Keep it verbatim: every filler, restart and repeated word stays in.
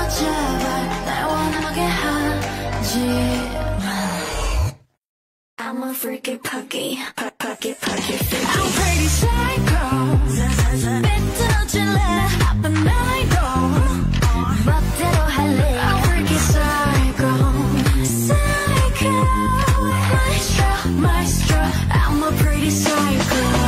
제발 날 원하게 하지 I'm a freaky puggy, puggy, puggy freaky. I'm pretty psycho. 삐뚤어질래, 나쁜 말도 멋대로 할래. I'm freaky psycho, psycho. Maestro, maestro. I'm a pretty psycho.